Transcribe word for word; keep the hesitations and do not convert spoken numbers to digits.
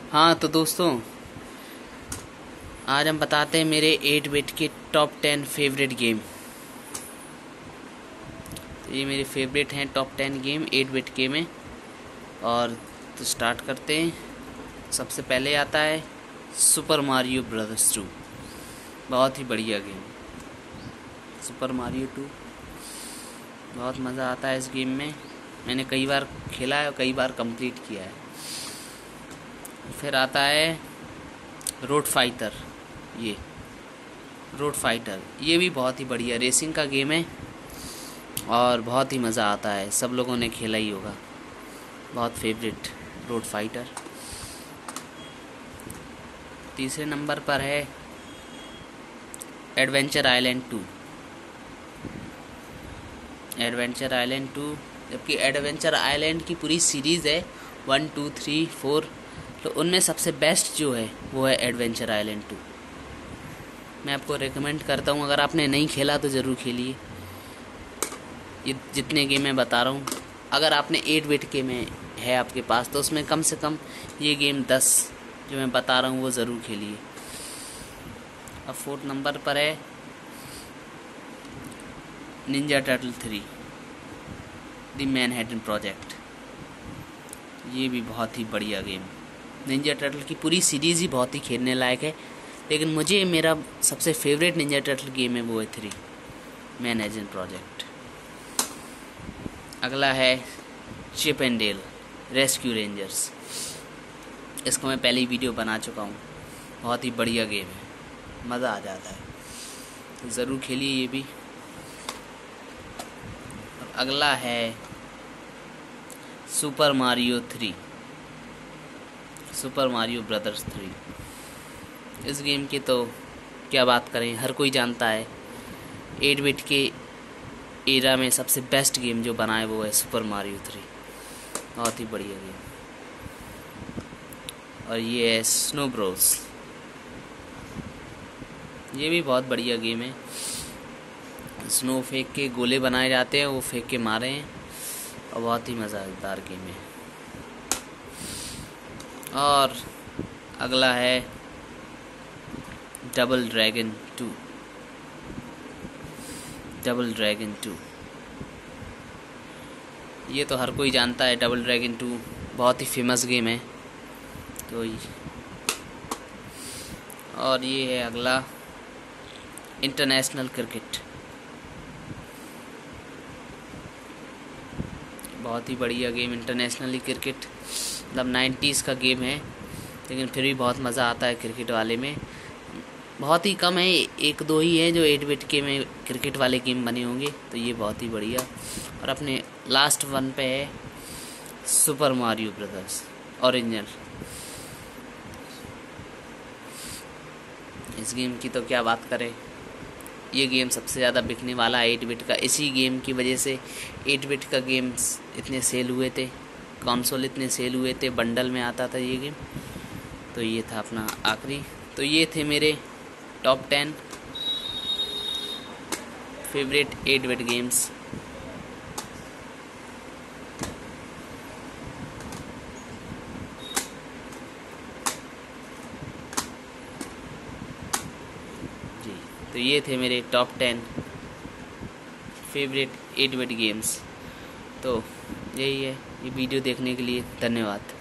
हाँ तो दोस्तों, आज हम बताते हैं मेरे एट बिट के टॉप टेन फेवरेट गेम। तो ये मेरे फेवरेट हैं top ten game eight bit के में। और तो स्टार्ट करते हैं। सबसे पहले आता है सुपर मारियो ब्रदर्स टू। बहुत ही बढ़िया गेम सुपर मारियो टू। बहुत मज़ा आता है इस गेम में। मैंने कई बार खेला है और कई बार कंप्लीट किया है। फिर आता है रोड फाइटर। ये रोड फाइटर ये भी बहुत ही बढ़िया रेसिंग का गेम है और बहुत ही मज़ा आता है। सब लोगों ने खेला ही होगा। बहुत फेवरेट रोड फाइटर। तीसरे नंबर पर है Adventure Island two. Adventure Island two, जबकि एडवेंचर आइलैंड की पूरी सीरीज़ है वन टू थ्री फोर, तो उनमें सबसे बेस्ट जो है वो है एडवेंचर आइलैंड टू। मैं आपको रेकमेंड करता हूँ, अगर आपने नहीं खेला तो ज़रूर खेलिए। ये जितने गेम मैं बता रहा हूँ, अगर आपने एट बिट के में है आपके पास तो उसमें कम से कम ये गेम दस जो मैं बता रहा हूँ वो ज़रूर खेलिए। अब फोर्थ नंबर पर है Ninja Turtle three the Manhattan Project. ये भी बहुत ही बढ़िया गेम। निंजा टर्टल की पूरी सीरीज़ ही बहुत ही खेलने लायक है, लेकिन मुझे मेरा सबसे फेवरेट निंजा टर्टल गेम है वो है थ्री मैनहट्टन प्रोजेक्ट। अगला है Chip and Dale Rescue Rangers. इसको मैं पहले ही वीडियो बना चुका हूँ। बहुत ही बढ़िया गेम है, मज़ा आ जाता है, तो ज़रूर खेलिए ये भी। और अगला है Super Mario three Super Mario Brothers three. इस गेम की तो क्या बात करें, हर कोई जानता है। एट बिट के एरा में सबसे बेस्ट गेम जो बना है वो है सुपर मारियो थ्री। बहुत ही बढ़िया गेम। और ये है स्नो ब्रोस। ये भी बहुत बढ़िया गेम है। स्नो फेंक के गोले बनाए जाते हैं, वो फेंक के मारे हैं, और बहुत ही मज़ेदार गेम है। और अगला है Double Dragon two. Double Dragon two ये तो हर कोई जानता है। डबल ड्रैगन टू बहुत ही फेमस गेम है। तो और ये है अगला इंटरनेशनल क्रिकेट। बहुत ही बढ़िया गेम इंटरनेशनली क्रिकेट। मतलब नाइन्टीज़ का गेम है, लेकिन फिर भी बहुत मज़ा आता है क्रिकेट वाले में। बहुत ही कम है, एक दो ही है जो एट बिट के में क्रिकेट वाले गेम बने होंगे। तो ये बहुत ही बढ़िया। और अपने लास्ट वन पे है सुपर मारियो ब्रदर्स ओरिजिनल। इस गेम की तो क्या बात करें। ये गेम सबसे ज़्यादा बिकने वाला एट बिट का। इसी गेम की वजह से एट बिट का गेम्स इतने सेल हुए थे, कंसोल इतने सेल हुए थे, बंडल में आता था ये गेम। तो ये था अपना आखिरी। तो ये थे मेरे top ten favourite eight bit games. जी, तो ये थे मेरे top ten favourite eight bit games. तो यही है। ये वीडियो देखने के लिए धन्यवाद।